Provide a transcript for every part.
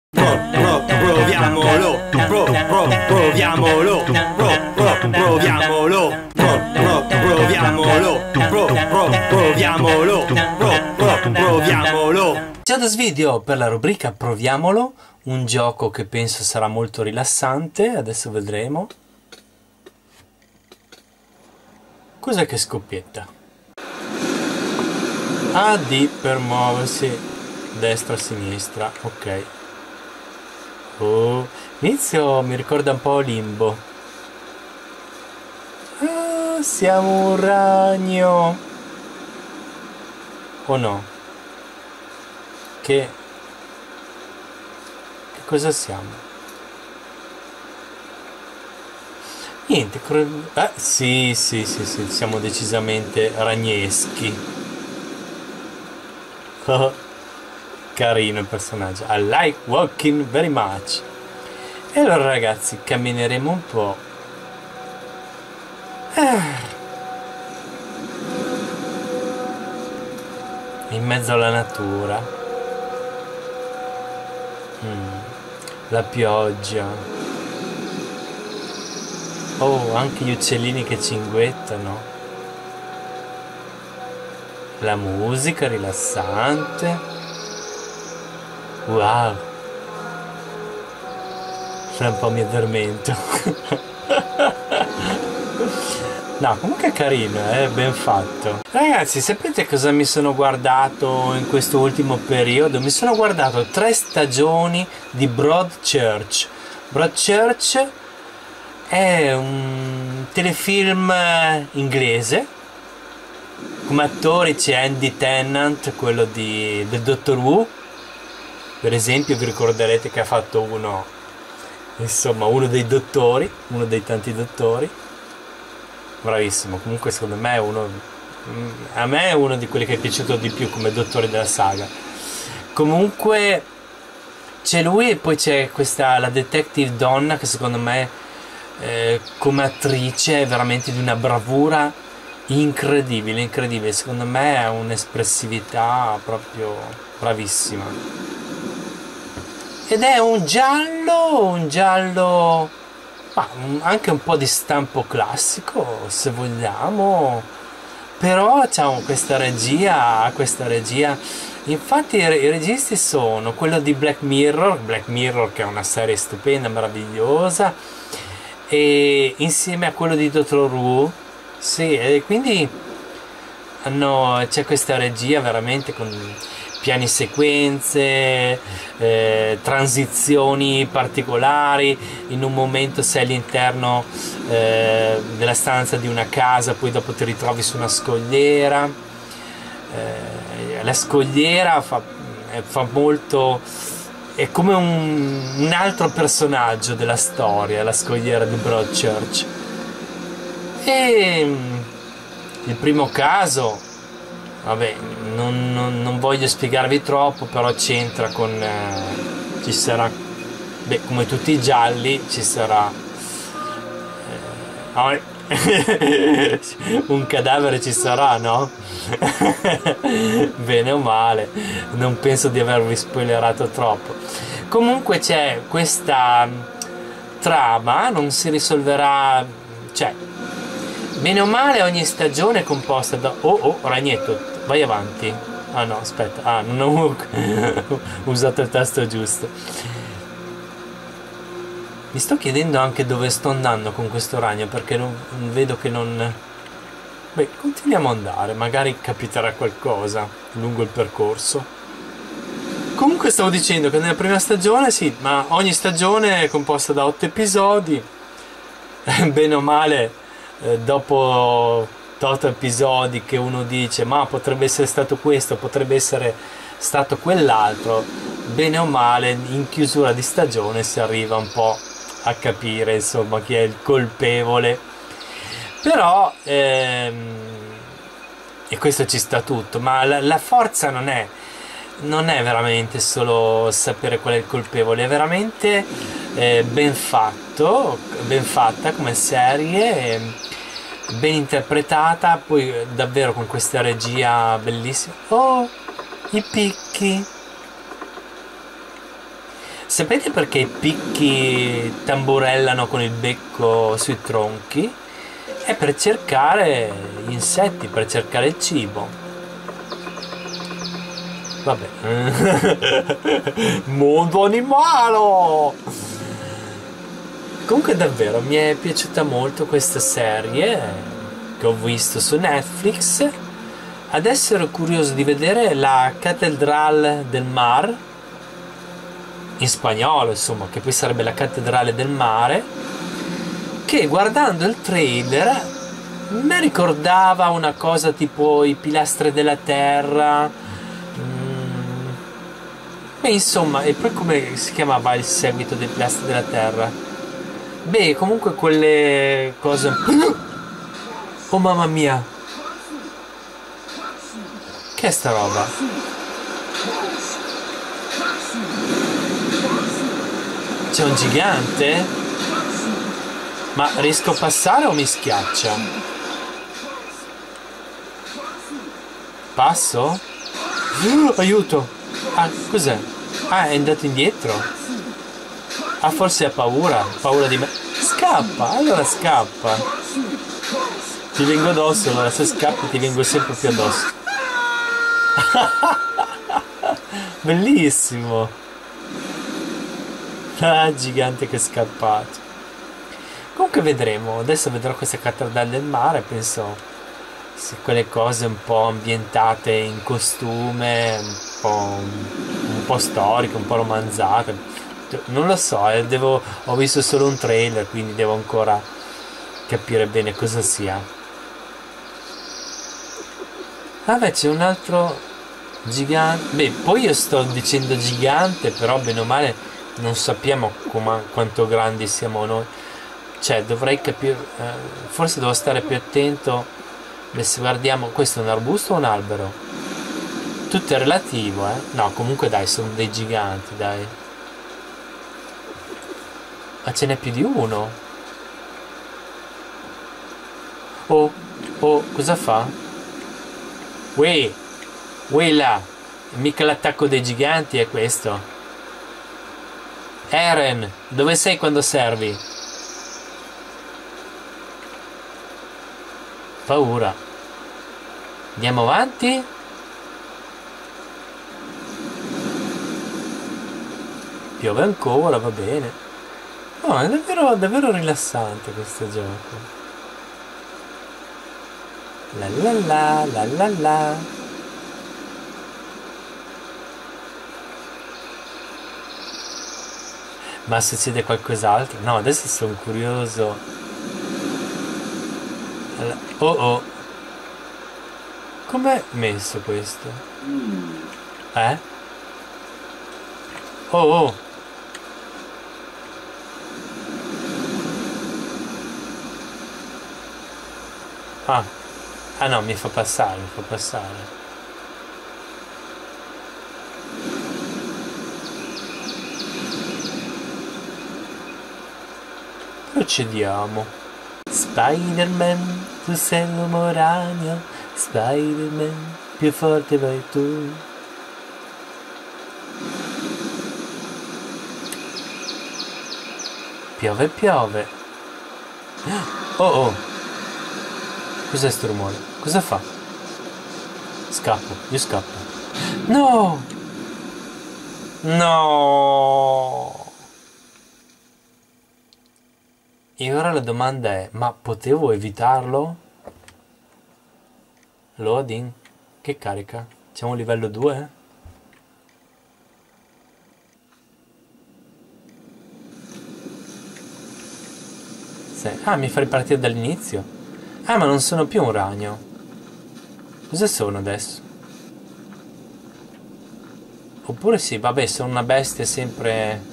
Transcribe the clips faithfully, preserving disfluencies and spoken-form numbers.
Pro, pro, proviamolo, pro, pro, proviamolo, pro, pro, proviamolo, pro, pro, proviamolo, pro, pro, proviamolo, pro, pro, proviamolo. Ciao da Svideo per la rubrica Proviamolo, un gioco che penso sarà molto rilassante, adesso vedremo. Cos'è che scoppietta? A D per muoversi, destra, sinistra, ok. Oh, l'inizio mi ricorda un po' Limbo. Ah, siamo un ragno. O no? Che... Che cosa siamo? Niente, eh, sì, sì, sì, sì, siamo decisamente ragneschi. Oh. Carino il personaggio, I like walking very much. E allora ragazzi, cammineremo un po'. Ah. In mezzo alla natura. Mm. La pioggia. Oh, anche gli uccellini che cinguettano. La musica rilassante. Wow, fra un po' mi addormento. No, comunque è carino, è ben fatto. Ragazzi, sapete cosa mi sono guardato in questo ultimo periodo? Mi sono guardato tre stagioni di Broadchurch. Broadchurch è un telefilm inglese. Come attori c'è Andy Tennant, quello di, del Doctor Who. Per esempio vi ricorderete che ha fatto uno, insomma, uno dei dottori, uno dei tanti dottori. Bravissimo, comunque secondo me è uno, a me è uno di quelli che è piaciuto di più come dottore della saga. Comunque c'è lui e poi c'è questa, la detective donna che secondo me eh, come attrice è veramente di una bravura incredibile, incredibile. Secondo me ha un'espressività proprio bravissima. Ed è un giallo, un giallo, ah, anche un po' di stampo classico, se vogliamo, però c'ha questa regia, questa regia. Infatti i registi sono quello di Black Mirror, Black Mirror che è una serie stupenda, meravigliosa, e insieme a quello di Doctor Who, sì, e quindi hanno, c'è questa regia veramente con piani sequenze, eh, transizioni particolari. In un momento sei all'interno eh, della stanza di una casa, poi dopo ti ritrovi su una scogliera. Eh, la scogliera fa, eh, fa molto, è come un, un altro personaggio della storia, la scogliera di Broadchurch. E il primo caso, vabbè, non, non, non voglio spiegarvi troppo, però c'entra con eh, ci sarà, beh, come tutti i gialli ci sarà eh, oh, un cadavere, ci sarà, no? Bene o male, non penso di avervi spoilerato troppo. Comunque c'è questa trama, non si risolverà, cioè bene o male ogni stagione è composta da... Oh, oh, ragnetto, vai avanti. Ah no, aspetta, ah, non ho usato il tasto giusto. Mi sto chiedendo anche dove sto andando con questo ragno, perché non, vedo che non... Beh, continuiamo ad andare, magari capiterà qualcosa lungo il percorso. Comunque stavo dicendo che nella prima stagione, sì, ma ogni stagione è composta da otto episodi. Bene o male... Eh, dopo otto episodi che uno dice ma potrebbe essere stato questo, potrebbe essere stato quell'altro, bene o male in chiusura di stagione si arriva un po' a capire insomma chi è il colpevole. Però ehm, e questo ci sta tutto, ma la, la forza non è non è veramente solo sapere qual è il colpevole, è veramente eh, ben fatto, ben fatta come serie, ben interpretata, poi davvero con questa regia bellissima. Oh, i picchi. Sapete perché i picchi tamburellano con il becco sui tronchi? È per cercare insetti, per cercare il cibo. Vabbè. Mondo animalo! Comunque davvero mi è piaciuta molto questa serie che ho visto su Netflix. Adesso ero curioso di vedere la Catedral del Mar, in spagnolo insomma, che poi sarebbe la Cattedrale del Mare, che guardando il trailer mi ricordava una cosa tipo i pilastri della terra. mm. Beh, insomma, e poi come si chiamava il seguito dei pilastri della terra? Beh, comunque quelle cose. Oh mamma mia, che è sta roba? C'è un gigante? Ma riesco a passare o mi schiaccia? Passo? Uh, aiuto! Ah, cos'è? Ah, è andato indietro? Ah, forse ha paura, paura di me. Scappa, allora scappa. Ti vengo addosso, allora se scappi ti vengo sempre più addosso. Bellissimo. Ah, gigante che è scappato. Comunque vedremo, adesso vedrò questa Cattedrale del Mare, penso se quelle cose un po' ambientate in costume, un po', un po' storiche, un po' romanzate, non lo so, eh, devo, ho visto solo un trailer, quindi devo ancora capire bene cosa sia. Vabbè, c'è un altro gigante, beh, poi io sto dicendo gigante, però bene o male non sappiamo com- quanto grandi siamo noi. Cioè dovrei capire, eh, forse devo stare più attento. Beh, se guardiamo, questo è un arbusto o un albero? Tutto è relativo, eh? No, comunque dai, sono dei giganti, dai. Ma ce n'è più di uno? Oh, oh, cosa fa? Uè, uè là, mica l'attacco dei giganti è questo. Eren, dove sei quando servi? Paura. Andiamo avanti? Piove ancora, va bene. No, è davvero, davvero rilassante questo gioco. La la la la la la. Ma succede qualcos'altro? No, adesso sono curioso. Oh oh. Com'è messo questo? Eh? Oh oh. Ah. Ah no, mi fa passare, mi fa passare. Procediamo. Spider-Man, tu sei l'uomo ragno, Spider-Man, più forte vai tu. Piove piove. Oh oh. Cos'è sto rumore? Cosa fa? Scappo, io scappo. No! No! E ora la domanda è, ma potevo evitarlo? Loading? Che carica? Siamo a livello due? Sì. Ah, mi fa ripartire dall'inizio? Ah, ma non sono più un ragno. Cosa sono adesso? Oppure sì, vabbè, sono una bestia sempre...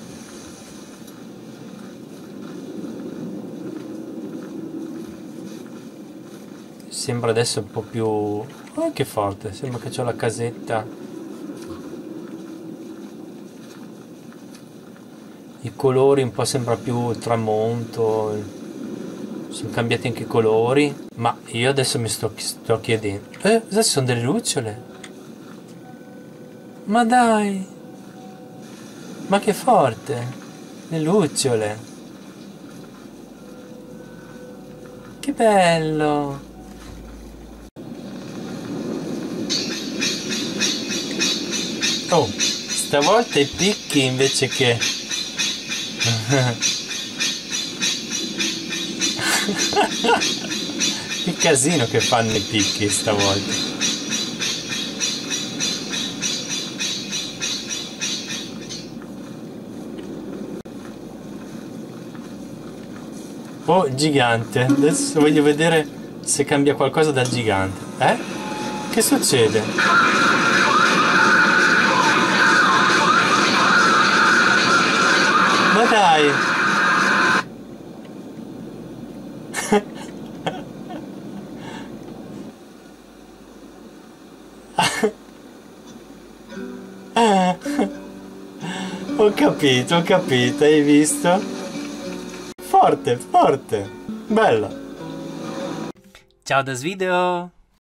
Sembra adesso un po' più... Oh, che forte, sembra che c'ho la casetta. I colori un po' sembra più tramonto. Sono cambiati anche i colori. Ma io adesso mi sto, sto chiedendo... Eh, cosa sono delle lucciole? Ma dai! Ma che forte! Le lucciole! Che bello! Oh, stavolta i picchi invece che... Che casino che fanno i picchi stavolta. Oh, gigante. Adesso voglio vedere se cambia qualcosa da gigante. Eh? Che succede? Ma dai! Ho capito, ho capito, hai visto? Forte, forte, bella. Ciao da Svideo!